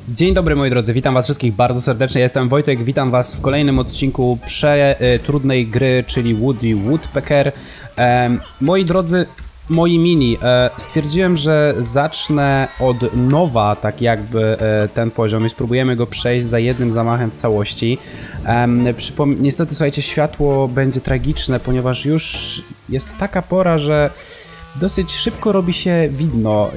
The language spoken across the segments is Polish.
Dzień dobry moi drodzy, witam was wszystkich bardzo serdecznie, ja jestem Wojtek, witam was w kolejnym odcinku trudnej gry, czyli Woody Woodpecker. Moi drodzy, moi mini, stwierdziłem, że zacznę od nowa, tak jakby ten poziom i spróbujemy go przejść za jednym zamachem w całości. Niestety, słuchajcie, światło będzie tragiczne, ponieważ już jest taka pora, że dosyć szybko robi się widno,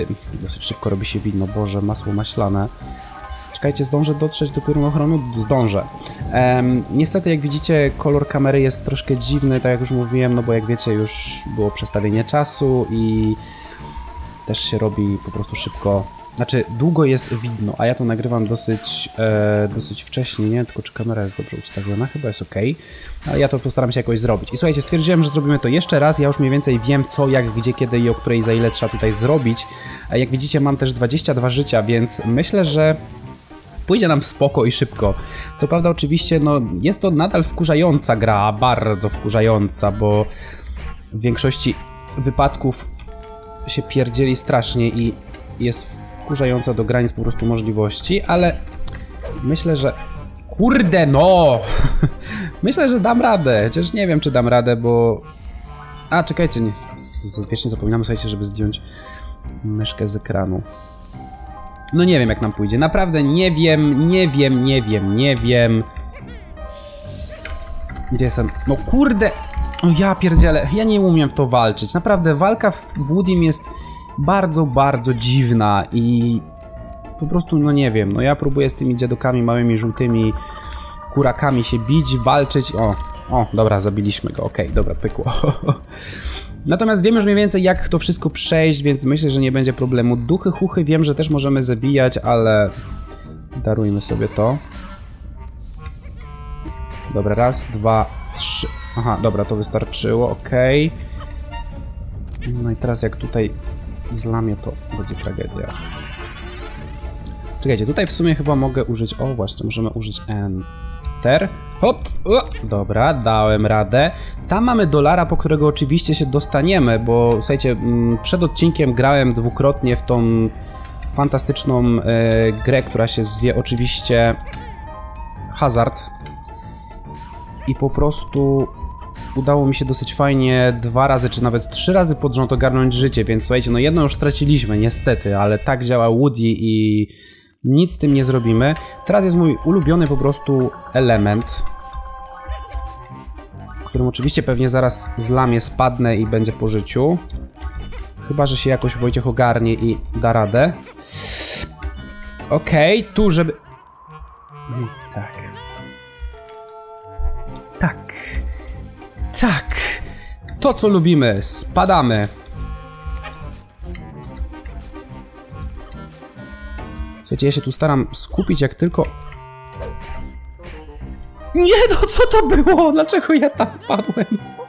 Boże, masło maślane. Czekajcie, zdążę dotrzeć do piorunochronów? Zdążę. Niestety, jak widzicie, kolor kamery jest troszkę dziwny, tak jak już mówiłem, no bo jak wiecie, już było przestawienie czasu i też się robi po prostu szybko. Znaczy, długo jest widno, a ja to nagrywam dosyć wcześnie, nie? Tylko czy kamera jest dobrze ustawiona? Chyba jest ok. Ale ja to postaram się jakoś zrobić. I słuchajcie, stwierdziłem, że zrobimy to jeszcze raz. Ja już mniej więcej wiem co, jak, gdzie, kiedy i o której, za ile trzeba tutaj zrobić. A jak widzicie, mam też 22 życia, więc myślę, że pójdzie nam spoko i szybko. Co prawda oczywiście, no, jest to nadal wkurzająca gra, bardzo wkurzająca, bo w większości wypadków się pierdzieli strasznie i jest wkurzająca do granic po prostu możliwości, ale myślę, że... Kurde no! Myślę, że dam radę, chociaż nie wiem, czy dam radę, bo... A, czekajcie, wiecznie zapominamy, słuchajcie, żeby zdjąć myszkę z ekranu. No nie wiem, jak nam pójdzie, naprawdę nie wiem. Gdzie jestem? No kurde! O ja pierdzielę, ja nie umiem w to walczyć, naprawdę, walka w Woodym jest bardzo, bardzo dziwna i po prostu, no nie wiem, no ja próbuję z tymi dziadokami, małymi, żółtymi kurakami się bić, walczyć, o, dobra, zabiliśmy go, okej, dobra, pykło. Natomiast wiem już mniej więcej, jak to wszystko przejść, więc myślę, że nie będzie problemu. Duchy, chuchy wiem, że też możemy zabijać, ale darujmy sobie to. Dobra, raz, dwa, trzy. Aha, dobra, to wystarczyło, okej. No i teraz jak tutaj zlamię, to będzie tragedia. Czekajcie, tutaj w sumie chyba mogę użyć... O, właśnie, możemy użyć Enter. Hop! Dobra, dałem radę. Tam mamy dolara, po którego oczywiście się dostaniemy, bo słuchajcie, przed odcinkiem grałem dwukrotnie w tą fantastyczną grę, która się zwie oczywiście Hazard. I po prostu udało mi się dosyć fajnie 2 razy, czy nawet 3 razy pod rząd ogarnąć życie, więc słuchajcie, no jedno już straciliśmy, niestety, ale tak działa Woody i nic z tym nie zrobimy. Teraz jest mój ulubiony po prostu element, w którym oczywiście pewnie zaraz zlamię, spadnę i będzie po życiu. Chyba że się jakoś Wojciech ogarnie i da radę. Okej, tu żeby... Tak. Tak. Tak. To co lubimy. Spadamy. Słuchajcie, ja się tu staram skupić jak tylko... Nie, no co to było? Dlaczego ja tam padłem?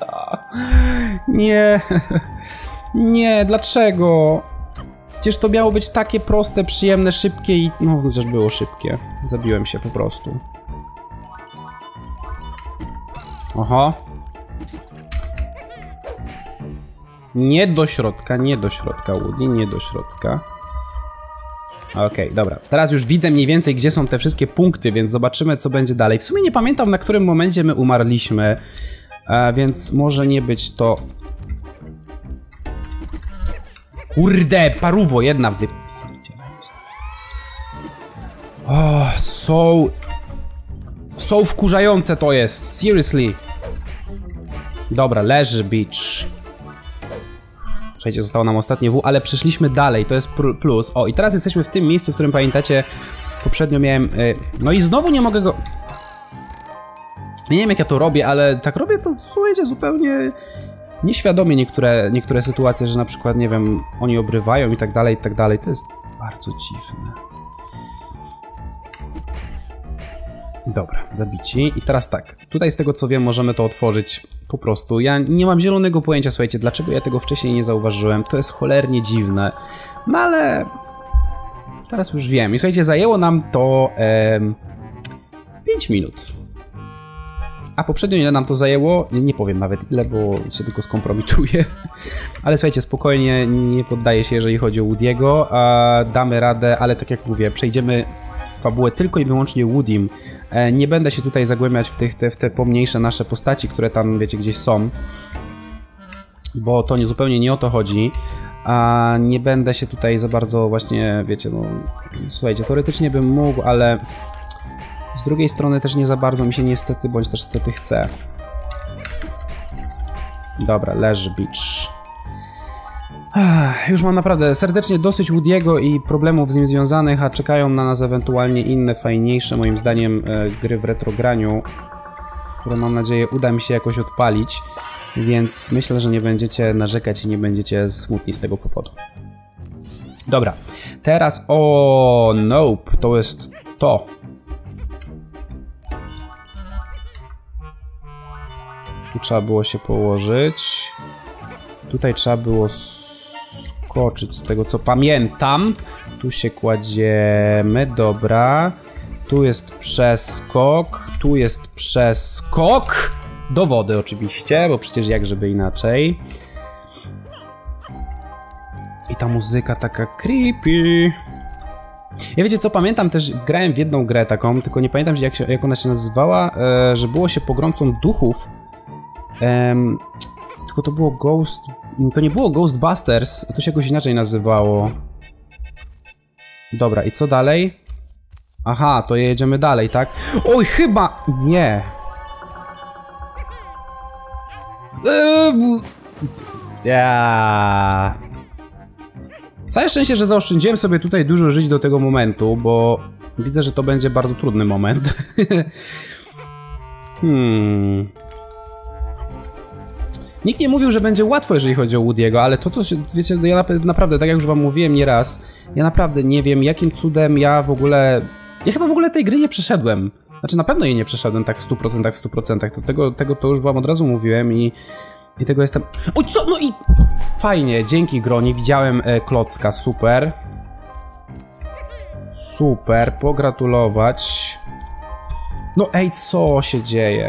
Nie. Nie, dlaczego? Przecież to miało być takie proste, przyjemne, szybkie i... No, chociaż było szybkie. Zabiłem się po prostu. Oho. Nie do środka, Woody, nie do środka. Okej, dobra. Teraz już widzę mniej więcej, gdzie są te wszystkie punkty, więc zobaczymy, co będzie dalej. W sumie nie pamiętam, na którym momencie my umarliśmy, więc może nie być to... Kurde, parówo, jedna wy... O, so wkurzające to jest, seriously. Dobra, leży, bitch. Słuchajcie, zostało nam ostatnie W, ale przeszliśmy dalej, to jest plus. O, i teraz jesteśmy w tym miejscu, w którym pamiętacie, poprzednio miałem... No i znowu nie mogę go... Nie wiem, jak ja to robię, ale tak robię to, słuchajcie, zupełnie nieświadomie niektóre sytuacje, że na przykład, nie wiem, oni obrywają i tak dalej, to jest bardzo dziwne. Dobra, zabici. I teraz tak, tutaj z tego co wiem możemy to otworzyć po prostu. Ja nie mam zielonego pojęcia, słuchajcie, dlaczego ja tego wcześniej nie zauważyłem. To jest cholernie dziwne. No ale... Teraz już wiem. I słuchajcie, zajęło nam to 5 minut. A poprzednio ile nam to zajęło? Nie powiem nawet ile, bo się tylko skompromituję. Ale słuchajcie, spokojnie, nie poddaję się, jeżeli chodzi o Woody'ego. Damy radę, ale tak jak mówię, przejdziemy fabułę tylko i wyłącznie Woodym. Nie będę się tutaj zagłębiać w te pomniejsze nasze postaci, które tam, wiecie, gdzieś są. Bo to zupełnie nie o to chodzi. A nie będę się tutaj za bardzo właśnie, wiecie, no... Słuchajcie, teoretycznie bym mógł, ale... Z drugiej strony też nie za bardzo mi się niestety, bądź też stety chce. Dobra, leży Beach. Już mam naprawdę serdecznie dosyć Woody'ego i problemów z nim związanych, a czekają na nas ewentualnie inne, fajniejsze, moim zdaniem, gry w retrograniu, które mam nadzieję uda mi się jakoś odpalić, więc myślę, że nie będziecie narzekać i nie będziecie smutni z tego powodu. Dobra, teraz nope, to jest to. Tu trzeba było się położyć. Tutaj trzeba było skoczyć z tego co pamiętam. Tu się kładziemy, dobra. Tu jest przeskok. Tu jest przeskok. Do wody oczywiście, bo przecież jak żeby inaczej. I ta muzyka taka creepy. Ja wiecie co, pamiętam też, grałem w jedną grę taką, tylko nie pamiętam jak ona się nazywała, że było się pogromcą duchów. Tylko to było to nie było Ghostbusters, to się jakoś inaczej nazywało. Dobra, i co dalej? Aha, to jedziemy dalej, tak? Oj, chyba... Nie. Całe szczęście, że zaoszczędziłem sobie tutaj dużo żyć do tego momentu, bo widzę, że to będzie bardzo trudny moment. Nikt nie mówił, że będzie łatwo, jeżeli chodzi o Woody'ego, ale to co się, wiecie, ja naprawdę, tak jak już wam mówiłem nieraz, ja naprawdę nie wiem, jakim cudem ja w ogóle... Ja chyba w ogóle tej gry nie przeszedłem. Znaczy na pewno jej nie przeszedłem tak w 100%, tego to już wam od razu mówiłem i tego jestem... Oj, co? No i... Fajnie, dzięki gro, nie widziałem klocka, super. Super, pogratulować. No ej, co się dzieje?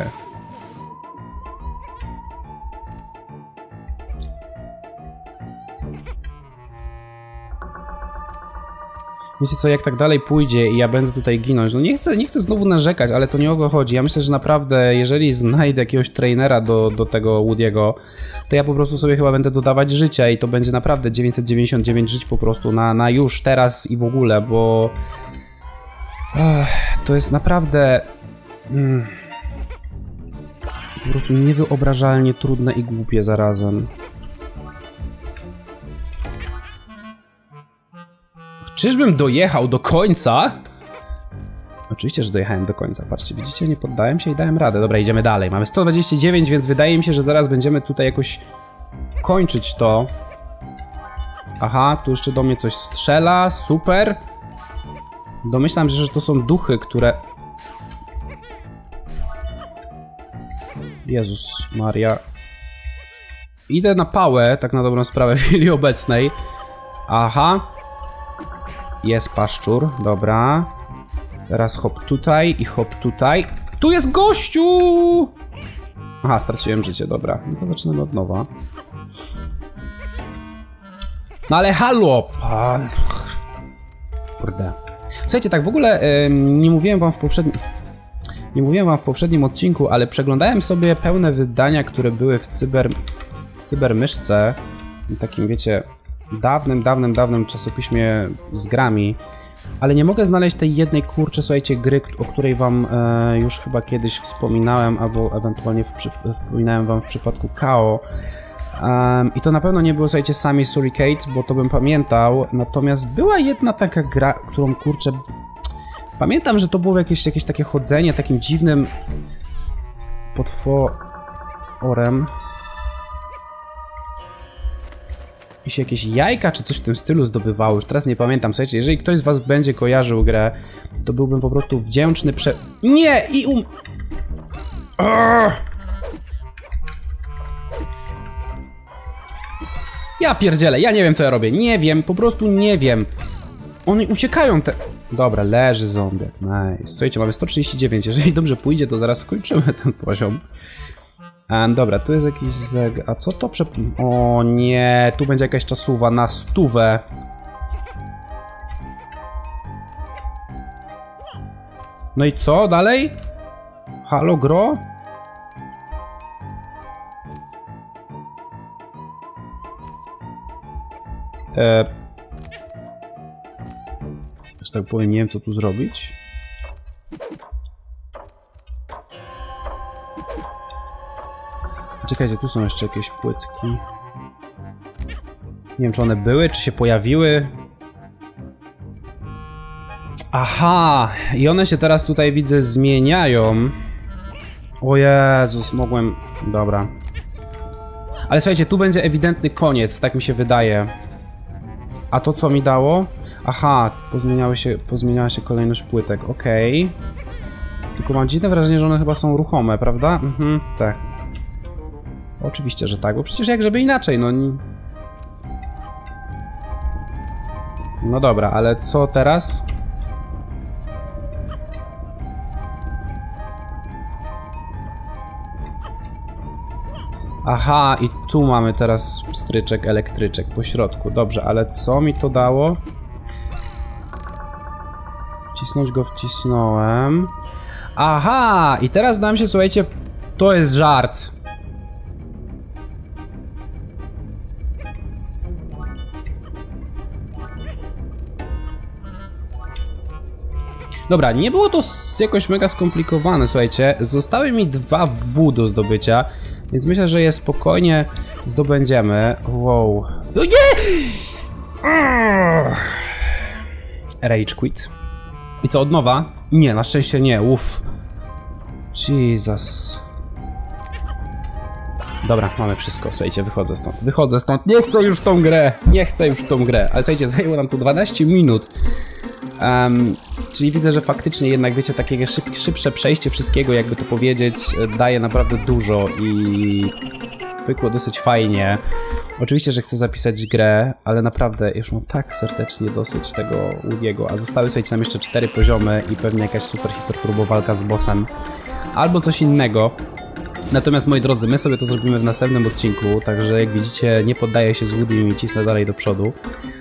Wiecie co, jak tak dalej pójdzie i ja będę tutaj ginąć, no nie chcę znowu narzekać, ale to nie o to chodzi. Ja myślę, że naprawdę, jeżeli znajdę jakiegoś trainera do tego Woody'ego, to ja po prostu sobie chyba będę dodawać życia i to będzie naprawdę 999 żyć po prostu na już, teraz i w ogóle, bo... to jest naprawdę... po prostu niewyobrażalnie trudne i głupie zarazem. Czyżbym dojechał do końca? Oczywiście, że dojechałem do końca. Patrzcie, widzicie, nie poddałem się i dałem radę. Dobra, idziemy dalej. Mamy 129, więc wydaje mi się, że zaraz będziemy tutaj jakoś kończyć to. Aha, tu jeszcze do mnie coś strzela. Super. Domyślam się, że to są duchy, które... Jezus Maria. Idę na pałę, tak na dobrą sprawę w chwili obecnej. Aha. Jest paszczur, dobra. Teraz hop tutaj i hop tutaj. Tu jest gościu! Aha, straciłem życie, dobra. No to zaczynamy od nowa. No ale halo! Kurde. Słuchajcie, tak w ogóle nie mówiłem wam w poprzednim odcinku, ale przeglądałem sobie pełne wydania, które były w Cybermyszce. Takim, wiecie... dawnym czasopiśmie z grami, ale nie mogę znaleźć tej jednej, kurczę, słuchajcie, gry, o której wam już chyba kiedyś wspominałem, albo ewentualnie wspominałem wam w przypadku KO. I to na pewno nie było, słuchajcie, sami Surricate, bo to bym pamiętał, natomiast była jedna taka gra, którą, kurczę, pamiętam, że to było jakieś takie chodzenie takim dziwnym potworem. I się jakieś jajka czy coś w tym stylu zdobywało, już teraz nie pamiętam. Słuchajcie, jeżeli ktoś z was będzie kojarzył grę, to byłbym po prostu wdzięczny Nie! I Ja pierdzielę, ja nie wiem co ja robię, nie wiem, po prostu nie wiem. One uciekają te... Dobra, leży zombiak, nice. Słuchajcie, mamy 139, jeżeli dobrze pójdzie, to zaraz skończymy ten poziom. Dobra, tu jest jakiś zeg... A co to O nie, tu będzie jakaś czasówa na 100. No i co dalej? Halo, gro? Że tak powiem, nie wiem co tu zrobić. Czekajcie, tu są jeszcze jakieś płytki. Nie wiem, czy one były, czy się pojawiły. Aha! I one się teraz tutaj, widzę, zmieniają. O Jezus, mogłem... Dobra. Ale słuchajcie, tu będzie ewidentny koniec, tak mi się wydaje. A to co mi dało? Aha, pozmieniała się kolejność płytek, okej. Tylko mam dziwne wrażenie, że one chyba są ruchome, prawda? Mhm, tak. Oczywiście, że tak, bo przecież jak żeby inaczej, no... No dobra, ale co teraz? Aha, i tu mamy teraz stryczek, elektryczek po środku. Dobrze, ale co mi to dało? Wcisnąć go wcisnąłem. Aha, i teraz nam się, słuchajcie, to jest żart. Dobra, nie było to jakoś mega skomplikowane, słuchajcie. Zostały mi 2 W do zdobycia, więc myślę, że je spokojnie zdobędziemy. Wow. O nie! Rage quit. I co, od nowa? Nie, na szczęście nie, uff. Jesus. Dobra, mamy wszystko, słuchajcie, wychodzę stąd, nie chcę już tą grę, ale słuchajcie, zajęło nam to 12 minut. Czyli widzę, że faktycznie jednak, wiecie, takie szybsze przejście wszystkiego, jakby to powiedzieć, daje naprawdę dużo i pykło dosyć fajnie. Oczywiście, że chcę zapisać grę, ale naprawdę już mam tak serdecznie dosyć tego Woody'ego, a zostały, słuchajcie, nam jeszcze 4 poziomy i pewnie jakaś super turbo walka z bossem albo coś innego. Natomiast, moi drodzy, my sobie to zrobimy w następnym odcinku, także jak widzicie, nie poddaję się z Woodym i cisnę dalej do przodu.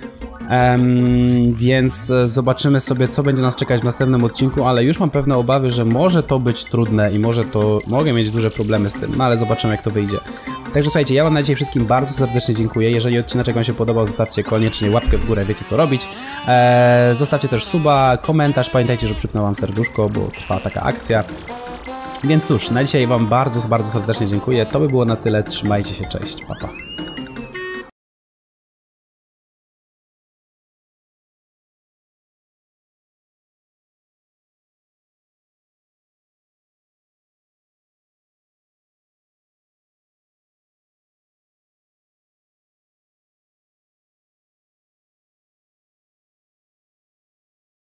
Więc zobaczymy sobie, co będzie nas czekać w następnym odcinku, ale już mam pewne obawy, że może to być trudne i mogę mieć duże problemy z tym, no ale zobaczymy, jak to wyjdzie. Także słuchajcie, ja wam na dzisiaj wszystkim bardzo serdecznie dziękuję. Jeżeli odcinek wam się podobał, zostawcie koniecznie łapkę w górę, wiecie co robić. Zostawcie też suba, komentarz, pamiętajcie, że przypnę wam serduszko, bo trwa taka akcja. Więc cóż, na dzisiaj wam bardzo serdecznie dziękuję. To by było na tyle, trzymajcie się, cześć, pa pa.